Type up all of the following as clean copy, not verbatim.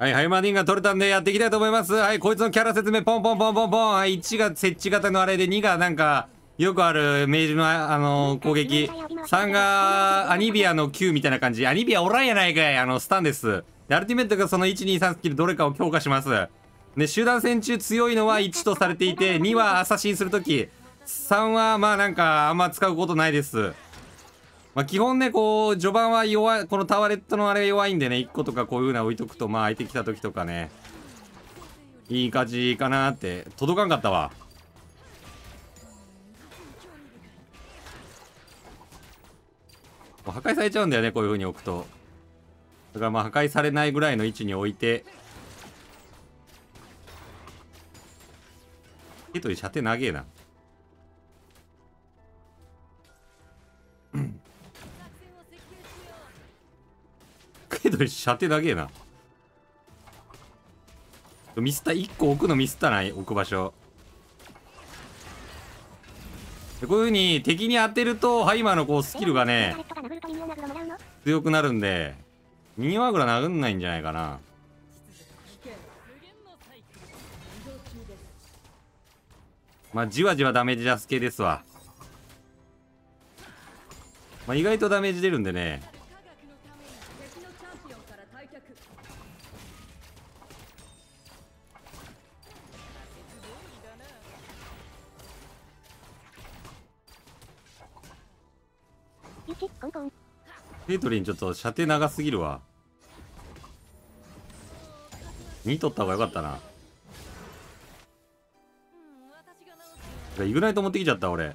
はい、ハイマーディンが取れたんでやっていきたいと思います。はい、こいつのキャラ説明、ポンポンポンポンポン。はい、1が設置型のあれで、2がなんか、よくある明治の、攻撃。3がアニビアの9みたいな感じ。アニビアおらんやないかい。スタンです。で、アルティメットがその1、2、3スキルどれかを強化します。で、集団戦中強いのは1とされていて、2はアサシンするとき、3はまあなんかあんま使うことないです。まあ基本ね、こう、序盤は弱い、このタワレットのあれが弱いんでね、1個とかこういう風な置いとくと、まあ相手来た時とかね、いい感じかなーって、届かんかったわ。破壊されちゃうんだよね、こういう風に置くと。だからまあ破壊されないぐらいの位置に置いて、手と射程長えな。けど射程長えな。ミスった、1個置くのミスったな、置く場所。でこういう風に敵に当てると、ハイマーのこうスキルがね、強くなるんで、ミニワグラ殴んないんじゃないかな。まあ、じわじわダメージ出す系ですわ。まあ、意外とダメージ出るんでね。テートリンちょっと射程長すぎるわ。2取った方がよかったな。イグナイト持ってきちゃった俺。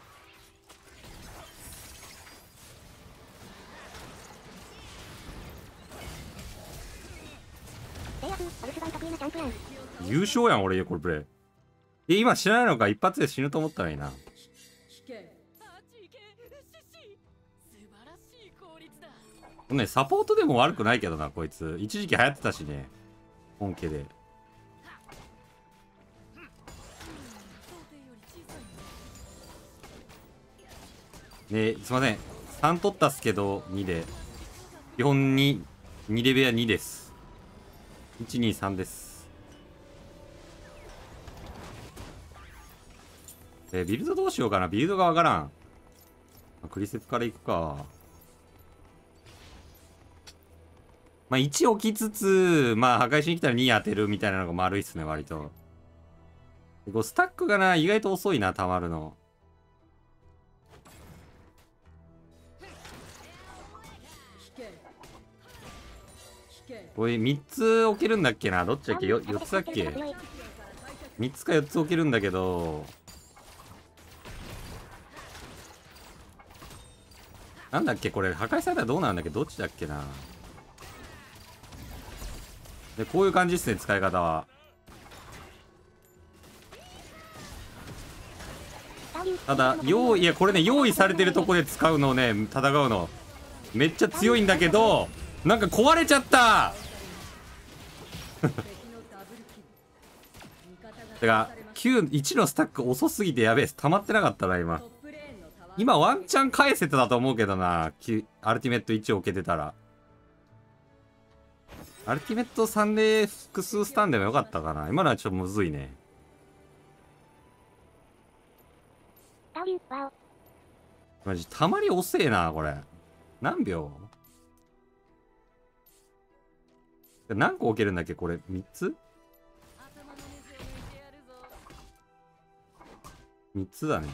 優勝やん俺これプレイ。今知らないのか。一発で死ぬと思ったらいいな。ね、サポートでも悪くないけどなこいつ。一時期流行ってたしね、本家で。ね、すいません、3取ったっすけど2で基本に2レベルは2です。123です。ビルドどうしようかな。ビルドがわからん。クリセツからいくか。まあ1置きつつ、まあ破壊しに来たら2当てるみたいなのが丸いっすね割と。こうスタックがな意外と遅いな、溜まるの。これ3つ置けるんだっけな。どっちだっけ。4つだっけ。3つか4つ置けるんだけど、なんだっけこれ。破壊されたらどうなるんだっけ。どっちだっけな。でこういう感じですね、使い方は。ただいやこれね、用意されてるとこで使うのをね、戦うのめっちゃ強いんだけど、なんか壊れちゃったてか1のスタック遅すぎてやべえ、溜まってなかったな今ワンチャン返せてたと思うけどな。アルティメット1置けてたら。アルティメット3で複数スタンでもよかったかな。今のはちょっとむずいね。マジたまり遅えなこれ。何秒何個置けるんだっけこれ。3つ ?3 つだね。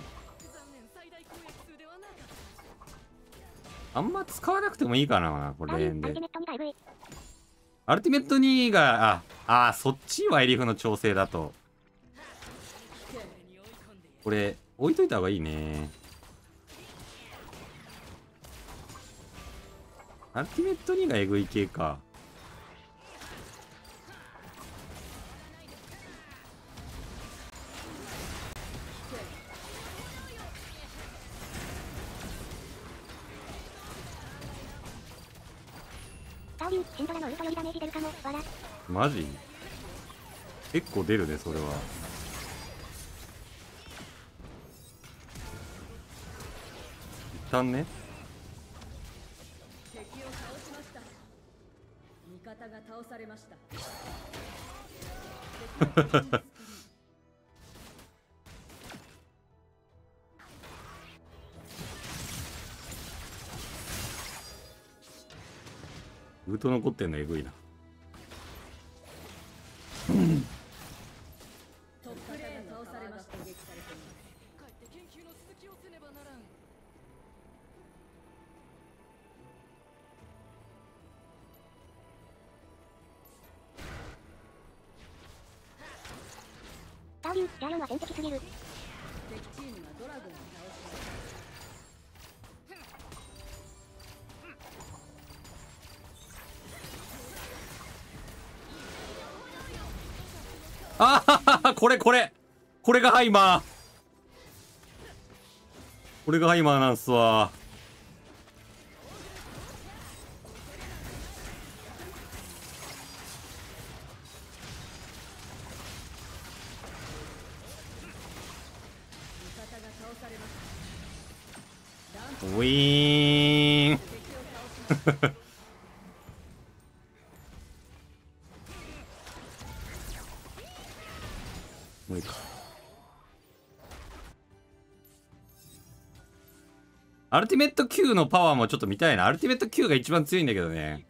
あんま使わなくてもいいかなこれレーンで。アルティメット2がそっちはエリフの調整だとこれ置いといた方がいいね。アルティメット2がエグい系か。マジ結構出るねそれは。一旦ね。 方が倒されました。 ウート残ってんのえぐいな。 トップレーン倒されました。撃されています。帰って研究の続きをせねばならん。 ダーリン、ジャイアンは天敵すぎる。 敵チームがドラゴンを倒しました。 あはは、これがハイマー。これがハイマーなんすわ。ウィーン無理か。アルティメット Q のパワーもちょっと見たいな。アルティメット Q が一番強いんだけどね。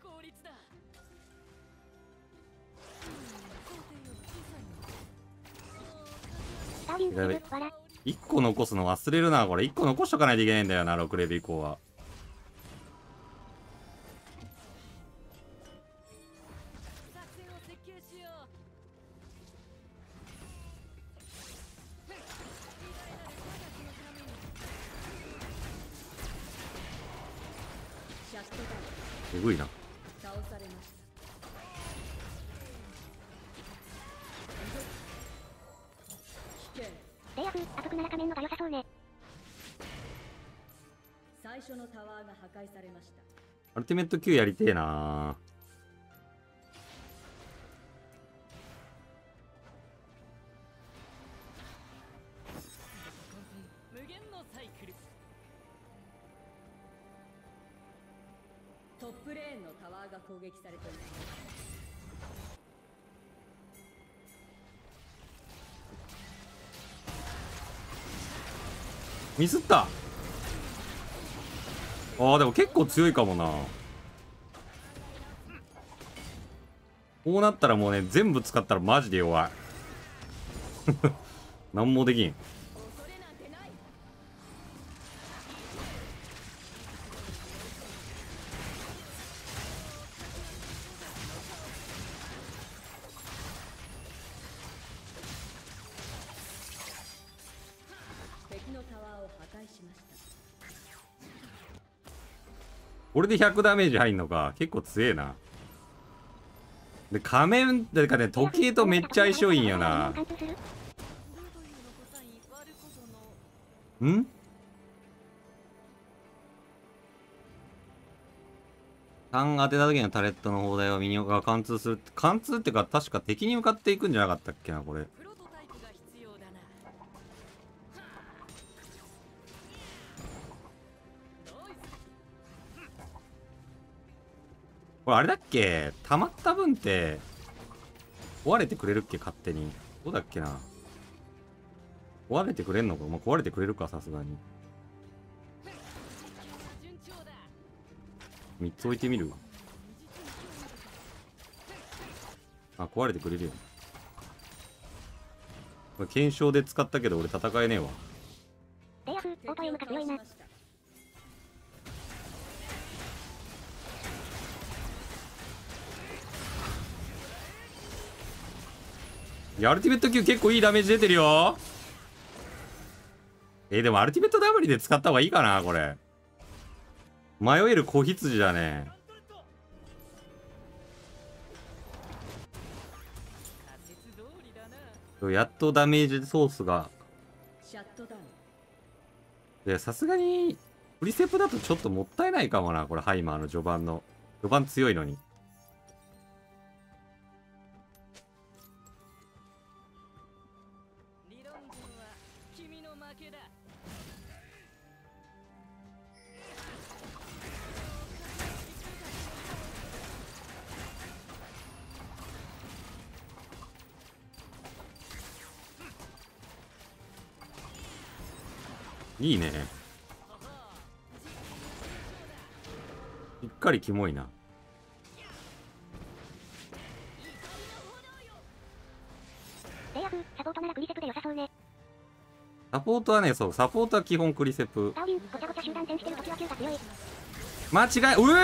やべ、1個残すの忘れるな。これ1個残しとかないといけないんだよな、6レベル以降は。えぐいな。 倒されました。 レイアフ、あそこなら仮面のが良さそうね。 最初のタワーが破壊されました。 アルティメット Q やりてえな。 無限のサイクル。トップレーンのタワーが攻撃されています。 ミスった。ああ、でも結構強いかもな。こうなったらもうね、全部使ったらマジで弱い。なんもできん。 敵のタワーを破壊しました。 これで100ダメージ入んのか。結構強えな。で、仮面、だからね、時計とめっちゃ相性いいんよな。ん3当てた時のタレットの砲台はミニオが貫通する。貫通ってか、確か敵に向かっていくんじゃなかったっけな、これ。これあれだっけ、溜まった分って壊れてくれるっけ、勝手に。どうだっけな。壊れてくれんのか。まあ、壊れてくれるか、さすがに。3つ置いてみる。あ、壊れてくれるよ。これ検証で使ったけど俺戦えねえわ。 レイアフ、オートエムが強いな。 いや、アルティメット級結構いいダメージ出てるよ。でもアルティメットダブリで使った方がいいかな、これ。迷える子羊だね。やっとダメージソースが。いや、さすがに、プリセプだとちょっともったいないかもな、これ、ハイマーの序盤の。序盤強いのに。 いいね。しっかりキモいな。 レイアフ、サポートならクリセプで良さそうね。 サポートはね、そう、サポートは基本クリセプ。 ダーウィン、ごちゃごちゃ集団戦してるときは9が強い。 間違い、うえー、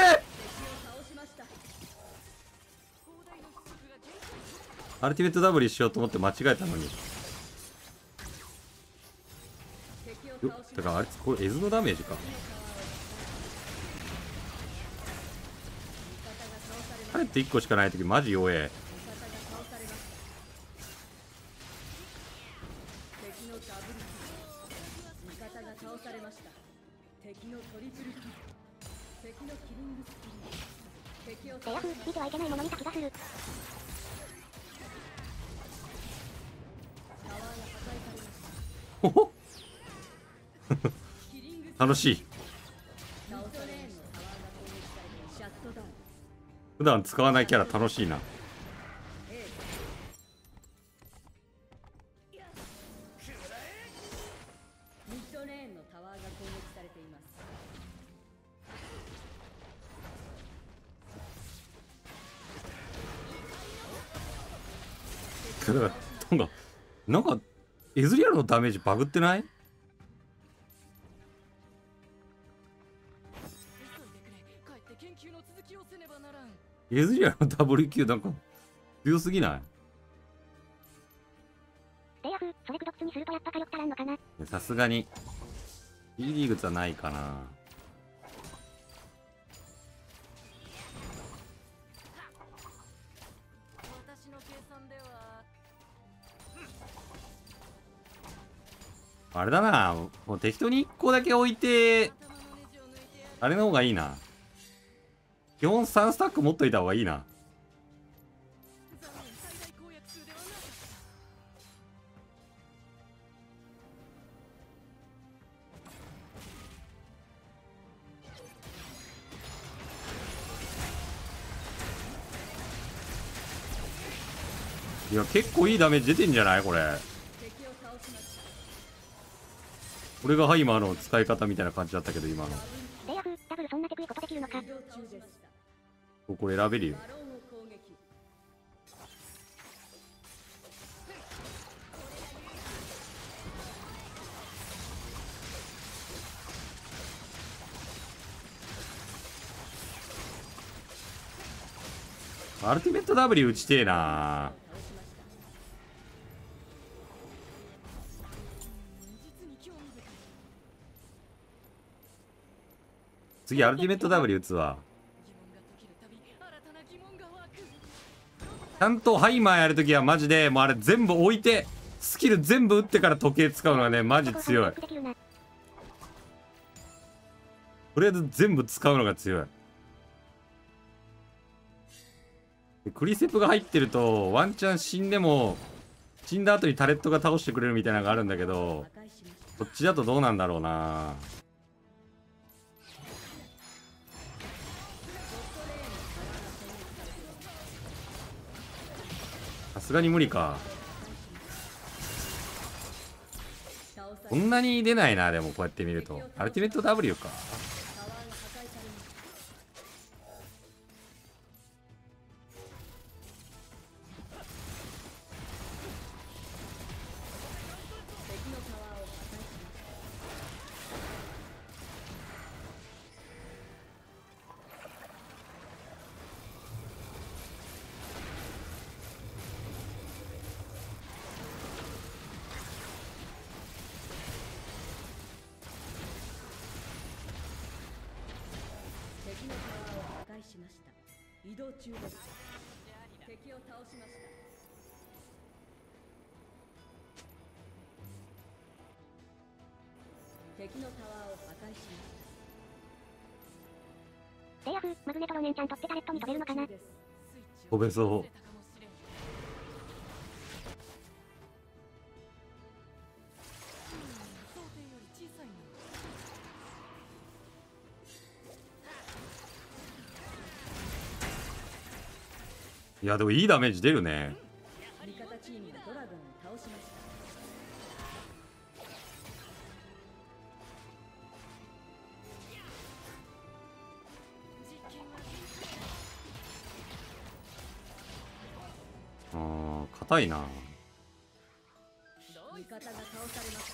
アルティメットダブルしようと思って間違えたのに。よっ、だからあれ、これエズのダメージか。あれって1個しかないときマジ弱え。 レイアフ、見てはいけないもの見た気がする。 ほほ楽しい。普段使わないキャラ楽しいな。 ミッドレーンのタワーが攻撃されています。 だからなんかエズリアルのダメージバグってない？エズリアルの WQ なんか強すぎない？ レイアフ、それクドッツにするとやっぱ火力足らんのかな。 さすがに B リーグはないかな。 私の計算ではあれだな、もう適当に1個だけ置いて頭のネジを抜いてやる。 あれの方がいいな。基本3スタック持っといた方がいいな。 残念、最大公約数ではなかった。 いや結構いいダメージ出てんじゃないこれ。 敵を倒しました。 これがハイマーの使い方みたいな感じだったけど今の。 レイアフ、ダブルそんなテクいことできるのか。 移動中でした。 これ選べるよ。 バロンを攻撃。 アルティメット W 打ちてえな。 実に興味深い。 次アルティメット W 打つわ。 疑問が解けるたび新たな疑問が湧く。 ちゃんとハイマーやるときはマジでもうあれ全部置いてスキル全部打ってから時計使うのがねマジ強い。 できるな。 とりあえず全部使うのが強い。でクリセプが入ってるとワンチャン死んでも死んだ後にタレットが倒してくれるみたいなのがあるんだけど、 破壊しました。 こっちだとどうなんだろうな。さすがに無理か。 倒されこんなに出ないな。でもこうやって見るとアルティメット W か。 タワーが破壊されました。敵のタワーを破壊しました。敵のタワーを破壊しました。移動中です。敵を倒しました。敵のタワーを破壊しました。 レイアフ、マグネトロネンちゃん取ってタレットに飛べるのかな。 飛べそう。いやでもいいダメージ出るね。 味方チームがドラゴンを倒しました。 硬いな。 味方が倒されました。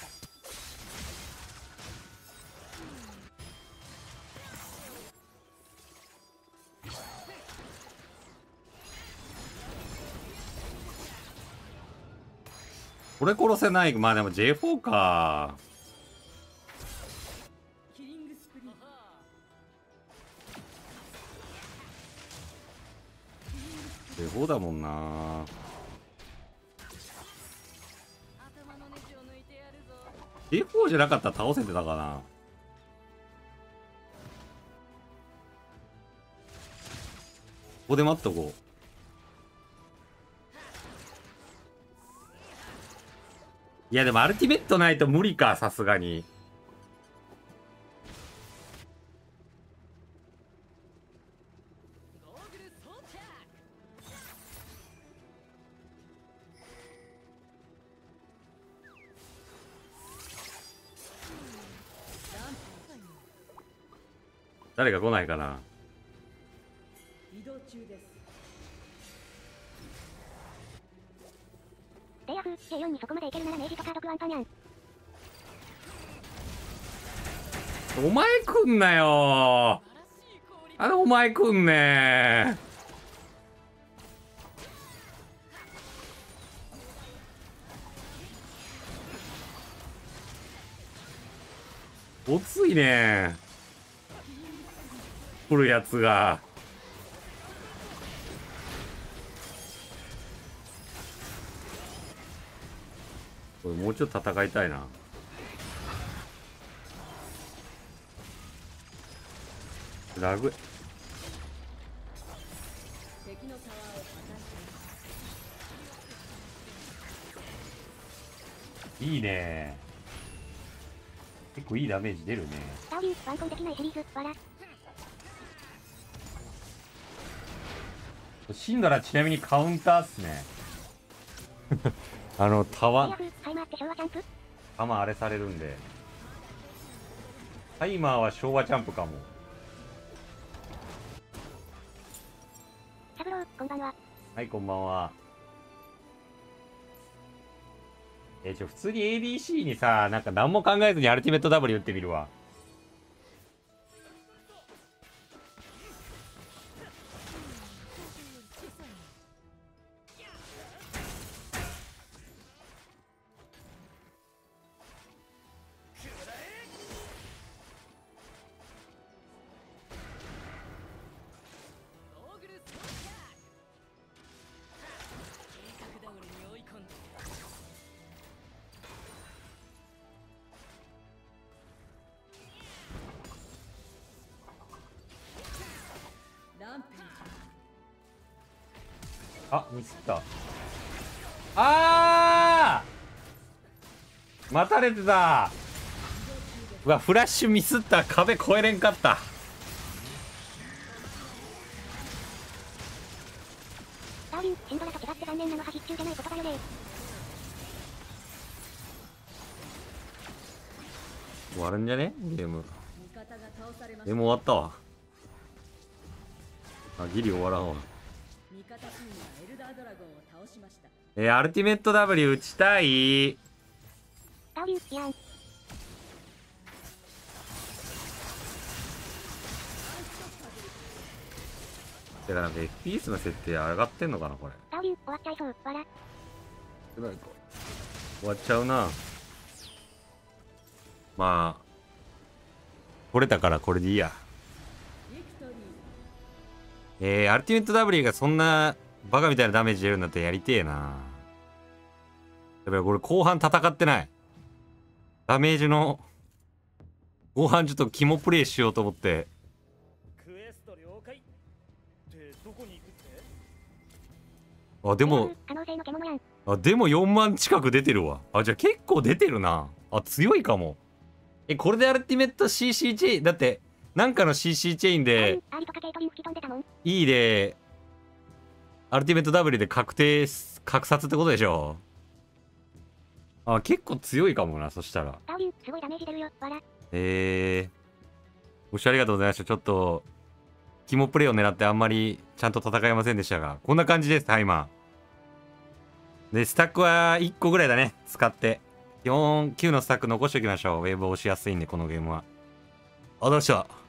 これ殺せない。まあでも J4 か。 キリングスプリー。 J4 だもんな。 頭のネジを抜いてやるぞ。 J4 じゃなかったら倒せてたかな。ここで待っとこう。いやでもアルティメットないと無理か、さすがに。誰か来ないかな。 移動中です。 レイアフ J4 にそこまでいけるなら明治とカードクワンパニャン。 お前来んなよ。お前来んねー。おついねー。来るやつが。これもうちょっと戦いたいな。ラグ。 敵のタワーを破壊します。 いいねー。結構いいダメージ出るね。 スターリューワンコンできないシリーズわら。 シンドラちなみにカウンターっすね。タレイワーアフハイマーって昭和チャンプ。 あれされるんで。タイマーは昭和チャンプかも。 サブローこんばんは。 はい、こんばんは。普通に ABC にさ、なんか何も考えずにアルティメット W 打ってみるわ。 ランページ。 あ、ミスった。待たれてた。うわ、フラッシュミスった。壁越えれんかった。 スターリューシンドラと違って残念なのは必中じゃない言葉よね。 終わるんじゃねゲーム。 味方が倒されました。 でも終わったわ。ギリ終わらんわ。 味方チームがエルダードラゴンを倒しました。 アルティメット W 打ちたい。 スターリューやん。 てかなんか FPS の設定上がってんのかなこれ。 スターリュー終わっちゃいそうわら。 なんか終わっちゃうな。まあ取れたからこれでいいや。 ビクトリー。 アルティメット W がそんなバカみたいなダメージ出るんだったらやりてえな。やっぱりこれ後半戦ってない。ダメージの後半ちょっと肝プレイしようと思って。 クエスト了解ってどこに行くって？ でも可能性の獣やん。 でも4万近く出てるわ。じゃあ結構出てるな。強いかも。これでアルティメット CC チェインだってなんかの CC チェインでアリとかケイトリン吹き飛んでたもん。 E でアルティメット W で確殺ってことでしょ。結構強いかもな。そしたらスターリューすごいダメージ出るよわら。 ご視聴ありがとうございました。ちょっと肝プレイを狙ってあんまりちゃんと戦えませんでしたが、こんな感じです。タイマーで、スタックは1個ぐらいだね。使って。基本、9のスタック残しておきましょう。ウェーブ押しやすいんで、このゲームは。あ、どうした